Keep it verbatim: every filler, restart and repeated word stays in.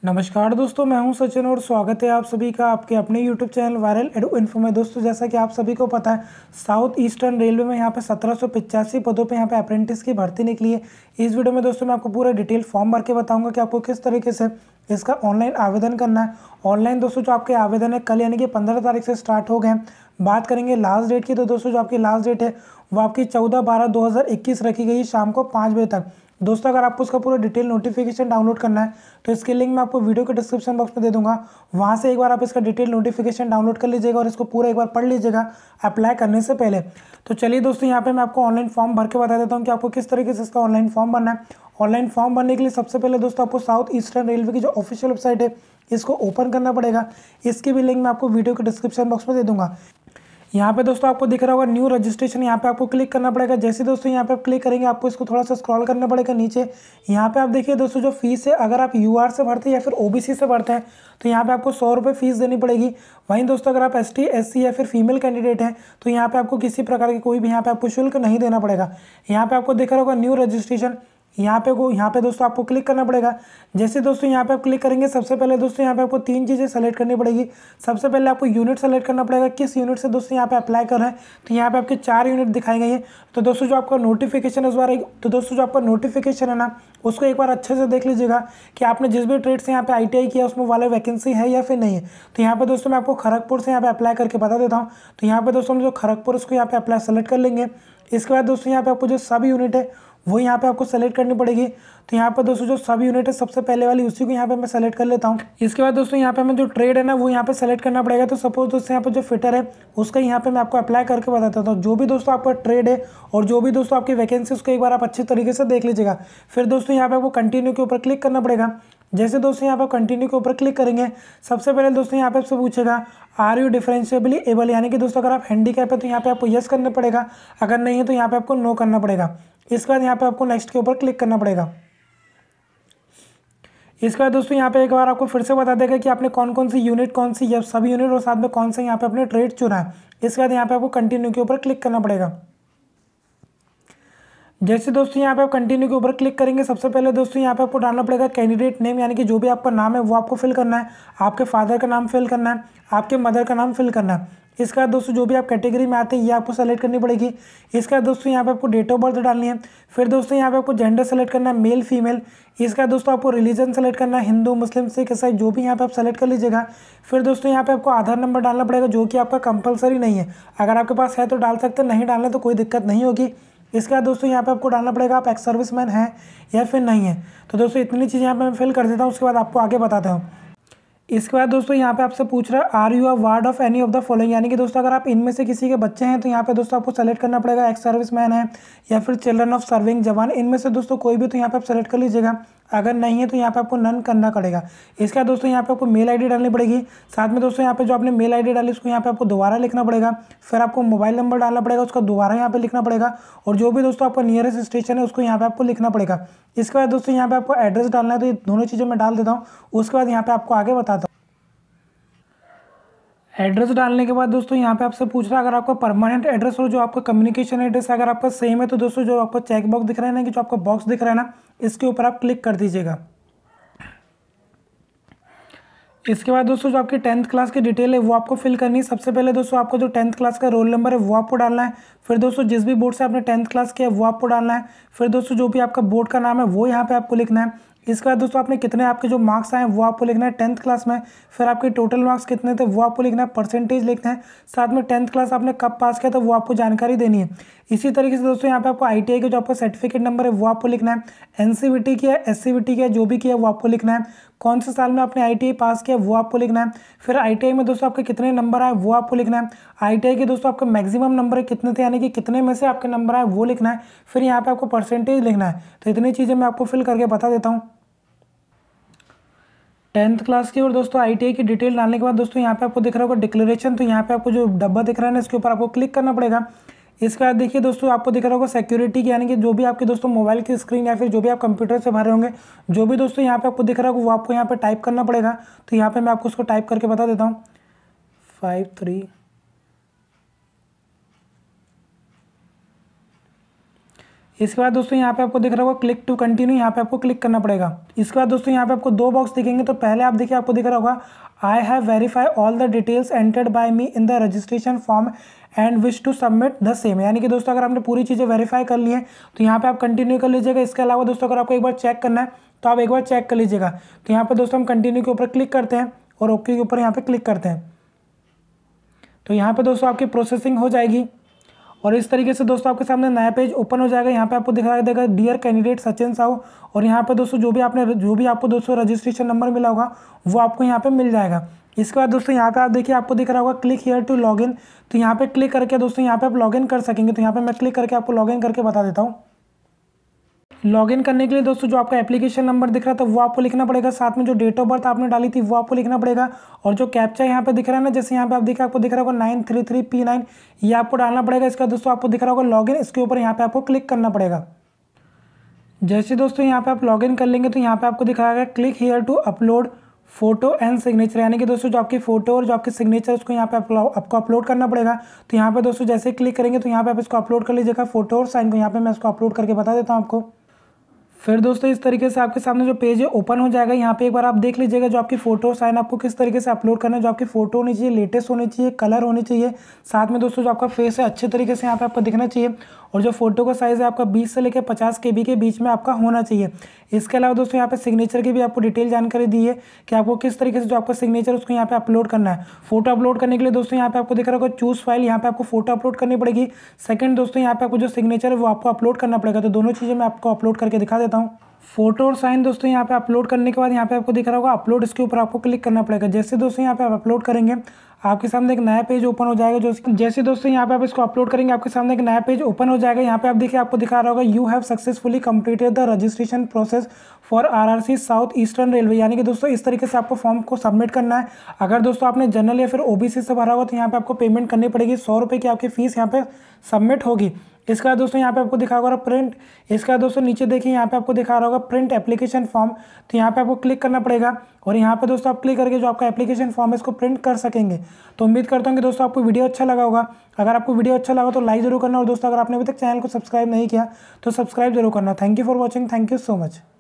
नमस्कार दोस्तों, मैं हूं सचिन और स्वागत है आप सभी का आपके अपने YouTube channel viral edu info में। दोस्तों, जैसा कि आप सभी को पता है, साउथ ईस्टर्न रेलवे में यहां पे सत्रह सौ पिचासी पदों पे यहां पे अप्रेंटिस की भर्ती निकली है। इस वीडियो में दोस्तों मैं आपको पूरा डिटेल फॉर्म भर के बताऊंगा कि आपको किस तरीके से इसका ऑनलाइन आवेदन करना है। ऑनलाइन दोस्तों जो आपके आवेदन है कल यानी कि पंद्रह तारीख से स्टार्ट हो गए। बात करेंगे लास्ट डेट की, तो दोस्तों जो आपकी लास्ट डेट है वो आपकी चौदह बारह दो हज़ार इक्कीस रखी गई है शाम को पाँच बजे तक। दोस्तों, अगर आपको उसका पूरा डिटेल नोटिफिकेशन डाउनलोड करना है तो इसकी लिंक मैं आपको वीडियो के डिस्क्रिप्शन बॉक्स में दे दूंगा। वहां से एक बार आप इसका डिटेल नोटिफिकेशन डाउनलोड कर लीजिएगा और इसको पूरा एक बार पढ़ लीजिएगा अप्लाई करने से पहले। तो चलिए दोस्तों, यहाँ पे मैं आपको ऑनलाइन फॉर्म भर के बता देता हूँ कि आपको किस तरीके से इसका ऑनलाइन फॉर्म भरना है। ऑनलाइन फॉर्म भरने के लिए सबसे पहले दोस्तों आपको साउथ ईस्टर्न रेलवे की जो ऑफिशियल वेबसाइट है इसको ओपन करना पड़ेगा। इसकी भी लिंक मैं आपको वीडियो के डिस्क्रिप्शन बॉक्स में दे दूंगा। यहाँ पे दोस्तों आपको दिख रहा होगा न्यू रजिस्ट्रेशन, यहाँ पे आपको क्लिक करना पड़ेगा। जैसे दोस्तों यहाँ पे आप क्लिक करेंगे आपको इसको थोड़ा सा स्क्रॉल करना पड़ेगा नीचे। यहाँ पे आप देखिए दोस्तों जो फीस है, अगर आप यूआर से भरते हैं या फिर ओबीसी से भरते हैं तो यहाँ पे आपको सौ रुपये फीस देनी पड़ेगी। वहीं दोस्तों अगर आप एस टी एस सी या फिर फीमेल कैंडिडेट हैं तो यहाँ पे आपको किसी प्रकार की कोई भी यहाँ पे आपको शुल्क नहीं देना पड़ेगा। यहाँ पे आपको दिख रहा होगा न्यू रजिस्ट्रेशन, यहाँ पे को यहाँ पे दोस्तों आपको क्लिक करना पड़ेगा। जैसे दोस्तों यहाँ पे आप क्लिक करेंगे सबसे पहले दोस्तों यहाँ पे आपको तीन चीज़ें सेलेक्ट करनी पड़ेगी। सबसे पहले आपको यूनिट सेलेक्ट करना पड़ेगा, किस यूनिट से दोस्तों यहाँ पे अप्लाई कर रहे हैं। तो यहाँ पे आपके चार यूनिट दिखाई गई है। तो दोस्तों जो आपका नोटिफिकेशन इस बार तो दोस्तों जो आपका नोटिफिकेशन है ना उसको एक बार अच्छे से देख लीजिएगा कि आपने जिस भी ट्रेड से यहाँ पे आई टी आई किया उसमें वाला वैकेंसी है या फिर नहीं है। तो यहाँ पे दोस्तों मैं आपको खड़गपुर से यहाँ पे अप्लाई करके बता देता हूँ। तो यहाँ पे दोस्तों हम जो खड़गपुर उसको यहाँ पे अप्लाई सेलेक्ट कर लेंगे। इसके बाद दोस्तों यहाँ पे आपको जो सब यूनिट है वो यहाँ पे आपको सेलेक्ट करनी पड़ेगी। तो यहाँ पे दोस्तों जो सब यूनिट है सबसे पहले वाली उसी को यहाँ पे मैं सेलेक्ट कर लेता हूँ। इसके बाद दोस्तों यहाँ पे हमें जो ट्रेड है ना वो यहाँ पे सेलेक्ट करना पड़ेगा। तो सपोज दोस्तों यहाँ पे जो फिटर है उसका यहाँ पे मैं आपको अप्लाई करके बताता हूँ। जो भी दोस्तों आपका ट्रेड है और जो भी दोस्तों आपकी वैकेंसी उसको एक बार आप अच्छे तरीके से देख लीजिएगा। फिर दोस्तों यहाँ पे आपको कंटिन्यू के ऊपर क्लिक करना पड़ेगा। जैसे दोस्तों यहाँ पे कंटिन्यू के ऊपर क्लिक करेंगे सबसे पहले दोस्तों यहाँ पे आपसे पूछेगा आर यू डिफरेंशिएबली एबल, यानी कि दोस्तों अगर आप हैंडीकैप है तो यहाँ पे आपको यस करना पड़ेगा, अगर नहीं है तो यहाँ पे आपको नो करना पड़ेगा। इसके बाद यहाँ पे आपको नेक्स्ट के ऊपर क्लिक करना पड़ेगा। इसके बाद दोस्तों यहाँ पे एक बार आपको फिर से बता देगा कि आपने कौन कौन सी यूनिट, कौन सी सब यूनिट और साथ में कौन से यहाँ पे अपने ट्रेड चुना है। इसके बाद यहाँ पे आपको कंटिन्यू के ऊपर क्लिक करना पड़ेगा। जैसे दोस्तों यहाँ पे आप कंटिन्यू के ऊपर क्लिक करेंगे सबसे पहले दोस्तों यहाँ पे आपको डालना पड़ेगा कैंडिडेट नेम, यानी कि जो भी आपका नाम है वो आपको फिल करना है। आपके फादर का नाम फिल करना है, आपके मदर का नाम फिल करना है। इसके बाद दोस्तों जो भी आप कैटेगरी में आते हैं ये आपको सेलेक्ट करनी पड़ेगी। इसके बाद दोस्तों यहाँ पे आपको डेट ऑफ बर्थ डालनी है। फिर दोस्तों यहाँ पे आपको जेंडर सेलेक्ट करना है, मेल फीमेल। इसके बाद दोस्तों आपको रिलीजन सेलेक्ट करना है, हिंदू मुस्लिम सिख ईसाई जो भी यहाँ पे आप सेलेक्ट कर लीजिएगा। फिर दोस्तों यहाँ पे आपको आधार नंबर डालना पड़ेगा जो कि आपका कंपलसरी नहीं है, अगर आपके पास है तो डाल सकते हैं, नहीं डालना तो कोई दिक्कत नहीं होगी। इसके बाद दोस्तों यहाँ पे आपको डालना पड़ेगा आप एक्स सर्विसमैन हैं या फिर नहीं है। तो दोस्तों इतनी चीज़ें यहाँ पे मैं फिल कर देता हूँ, उसके बाद आपको आगे बताता हूँ। इसके बाद दोस्तों यहाँ पे आपसे पूछ रहा है are you a ward of any of the following, यानी कि दोस्तों अगर आप इनमें से किसी के बच्चे हैं तो यहाँ पे दोस्तों आपको सेलेक्ट करना पड़ेगा एक्स सर्विसमैन है या फिर चिल्ड्रन ऑफ सर्विंग जवान, इनमें से दोस्तों कोई भी तो यहाँ पे आप सेलेक्ट कर लीजिएगा, अगर नहीं है तो यहाँ पे आपको नन करना पड़ेगा। इसके बाद दोस्तों यहाँ पे आपको मेल आईडी डालनी पड़ेगी। साथ में दोस्तों यहाँ पे जो आपने मेल आईडी डाली उसको यहाँ पे आपको दोबारा लिखना पड़ेगा। फिर आपको मोबाइल नंबर डालना पड़ेगा, उसका दोबारा यहाँ पे लिखना पड़ेगा, और जो भी दोस्तों आपका नियरेस्ट स्टेशन है उसको यहाँ पे आपको लिखना पड़ेगा। इसके बाद दोस्तों यहाँ पे आपको एड्रेस डालना है, तो ये दोनों चीज़ें मैं डाल देता हूँ, उसके बाद यहाँ पे आपको आगे बताता हूँ। एड्रेस डालने के बाद दोस्तों यहाँ पे आपसे पूछ रहा है अगर आपका परमानेंट एड्रेस और जो आपका कम्युनिकेशन एड्रेस अगर आपका सेम है तो दोस्तों जो आपका चेक बॉक्स दिख रहा है ना, कि जो आपका बॉक्स दिख रहा है ना इसके ऊपर आप क्लिक कर दीजिएगा। इसके बाद दोस्तों जो आपकी टेंथ क्लास की डिटेल है वो आपको फिल करनी है। सबसे पहले दोस्तों आपको जो टेंथ क्लास का रोल नंबर है वो आपको डालना है। फिर दोस्तों जिस भी बोर्ड से आपने टेंथ क्लास किया है वो आपको डालना है। फिर दोस्तों जो भी आपका बोर्ड का नाम है वो यहाँ पे आपको लिखना है। इसके बाद दोस्तों आपने कितने आपके जो मार्क्स आए वो आपको लिखना है टेंथ क्लास में। फिर आपके टोटल मार्क्स कितने थे वो आपको लिखना है, परसेंटेज लिखना है, साथ में टेंथ क्लास आपने कब पास किया था वो आपको जानकारी देनी है। इसी तरीके से दोस्तों यहाँ पे आपको आई टी आई का जो आपका सर्टिफिकेट नंबर है वो आपको लिखना है। एन सी वी टी किया, एस सी वी टी किया, जो भी किया वो आपको लिखना है। कौन से साल में आपने आई टी आई पास किया वो आपको लिखना है। फिर आई टी आई में दोस्तों आपके कितने नंबर आए वो आपको लिखना है। आई टी आई के दोस्तों आपका मैक्सिमम नंबर कितने थे, यानी कि कितने में से आपके नंबर आए वो लिखना है। फिर यहाँ पे आपको परसेंटेज लिखना है। तो इतनी चीज़ें मैं आपको फिल करके बता देता हूँ टेंथ क्लास की। और दोस्तों आई टी आई की डिटेल डालने के बाद दोस्तों यहाँ पे आपको दिख रहा होगा डिक्लेरेशन, तो यहाँ पे आपको जो डब्बा दिख रहा है ना इसके ऊपर आपको क्लिक करना पड़ेगा। इसके बाद देखिए दोस्तों आपको दिख रहा होगा सिक्योरिटी की, यानी कि जो भी आपके दोस्तों मोबाइल की स्क्रीन या फिर जो भी आप कंप्यूटर से भरे होंगे, जो भी दोस्तों यहाँ पे आपको दिख रहा होगा वो आपको यहाँ पे टाइप करना पड़ेगा। तो यहाँ पे मैं आपको उसको टाइप करके बता देता हूँ फाइव थ्री इसके बाद दोस्तों यहाँ पे आपको दिख रहा होगा क्लिक टू कंटिन्यू, यहाँ पे आपको क्लिक करना पड़ेगा। इसके बाद दोस्तों यहाँ पे आपको दो बॉक्स दिखेंगे। तो पहले आप देखिए आपको दिख रहा होगा I have verify all the details entered by me in the registration form and wish to submit the same, यानी कि दोस्तों अगर आपने पूरी चीज़ें वेरीफाई कर ली है तो यहाँ पे आप कंटिन्यू कर लीजिएगा। इसके अलावा दोस्तों अगर आपको एक बार चेक करना है तो आप एक बार चेक कर लीजिएगा। तो यहाँ पे दोस्तों हम कंटिन्यू के ऊपर क्लिक करते हैं और ओके के ऊपर यहाँ पे क्लिक करते हैं। तो यहाँ पे दोस्तों आपकी प्रोसेसिंग हो जाएगी और इस तरीके से दोस्तों आपके सामने नया पेज ओपन हो जाएगा। यहाँ पे आपको दिखाई देगा डियर कैंडिडेट सचिन साहू, और यहाँ पे दोस्तों जो भी आपने जो भी आपको दोस्तों रजिस्ट्रेशन नंबर मिला होगा वो आपको यहाँ पे मिल जाएगा। इसके बाद दोस्तों यहाँ पे आप देखिए आपको दिख रहा होगा क्लिक हियर टू लॉगिन, तो यहाँ पे क्लिक करके दोस्तों यहाँ पे आप लॉगिन कर सकेंगे। तो यहाँ पे मैं क्लिक करके आपको लॉगिन करके बता देता हूँ। लॉगिन करने के लिए दोस्तों जो आपका एप्लीकेशन नंबर दिख रहा था वो आपको लिखना पड़ेगा, साथ में जो डेट ऑफ बर्थ आपने डाली थी वो आपको लिखना पड़ेगा, और जो कैप्चा यहाँ पे दिख रहा है ना, जैसे यहाँ पे आप देखिए आपको दिख रहा होगा nine three three P nine, ये आपको डालना पड़ेगा। इसका दोस्तों आपको दिख रहा होगा लॉगिन, इसके ऊपर यहाँ पे आपको क्लिक करना पड़ेगा। जैसे दोस्तों यहाँ पे आप लॉगिन कर लेंगे तो यहाँ पे आपको दिखाएगा click here to upload photo and signature, यानी कि दोस्तों जो आपकी फोटो और जो आपकी सिग्नेचर उसको यहाँ पे आपको अपलोड करना पड़ेगा। तो यहाँ पे दोस्तों जैसे क्लिक करेंगे तो यहाँ पे आप इसको अपलोड कर लीजिएगा, फोटो और साइन को। यहाँ पे मैं इसको अपलोड करके बता देता हूँ आपको। फिर दोस्तों इस तरीके से आपके सामने जो पेज है ओपन हो जाएगा। यहाँ पे एक बार आप देख लीजिएगा जो आपकी फोटो साइन आपको किस तरीके से अपलोड करना है। जो आपकी फोटो होनी चाहिए लेटेस्ट होनी चाहिए, कलर होनी चाहिए, साथ में दोस्तों जो आपका फेस है अच्छे तरीके से यहाँ पे आपको दिखना चाहिए, और जो फोटो का साइज़ है आपका बीस से लेकर पचास के बी के बीच में आपका होना चाहिए। इसके अलावा दोस्तों यहाँ पे सिग्नेचर की भी आपको डिटेल जानकारी दी है कि आपको किस तरीके से जो आपका सिग्नेचर उसको यहाँ पे अपलोड करना है। फोटो अपलोड करने के लिए दोस्तों यहाँ पे आपको दिख रहा होगा चूज फाइल, यहाँ पे आपको फोटो अपलोड करनी पड़ेगी। सेकंड दोस्तों यहाँ पे आपको जो सिग्नेचर है वो आपको अपलोड करना पड़ेगा। तो दोनों चीज़ें मैं आपको अपलोड करके दिखा देता हूँ। फोटो और साइन दोस्तों यहाँ पे अपलोड करने के बाद यहाँ पे आपको दिख रहा होगा अपलोड, इसके ऊपर आपको क्लिक करना पड़ेगा। जैसे दोस्तों यहाँ पे आप अपलोड करेंगे आपके सामने एक नया पेज ओपन हो जाएगा। जो जैसे दोस्तों यहाँ पे आप इसको अपलोड करेंगे आपके सामने एक नया पेज ओपन हो जाएगा। यहाँ पे आप देखिए आपको दिखा रहा होगा you have successfully completed the registration process for RRC South Eastern Railway, यानी कि दोस्तों इस तरीके से आपको फॉर्म को सबमिट करना है। अगर दोस्तों आपने जनरल या फिर ओबीसी से भरा होगा तो यहाँ पे आपको पेमेंट करनी पड़ेगी, सौ रुपये की आपकी फीस यहाँ पे सबमिट होगी। इसके बाद दोस्तों यहाँ पे आपको दिखा होगा प्रिंट, इसके बाद दोस्तों नीचे देखिए यहाँ पे आपको दिखा रहा होगा प्रिंट एप्लीकेशन फॉर्म, तो यहाँ पे आपको क्लिक करना पड़ेगा और यहाँ पे दोस्तों आप क्लिक करके जो आपका एप्लीकेशन फॉर्म है इसको प्रिंट कर सकेंगे। तो उम्मीद करता हूँ कि दोस्तों आपको वीडियो अच्छा लगा होगा। अगर आपको वीडियो अच्छा लगा तो लाइक जरूर करना, और दोस्तों अगर आपने अभी तक चैनल को सब्सक्राइब नहीं किया तो सब्सक्राइब जरूर करना। Thank you for watching, thank you so much.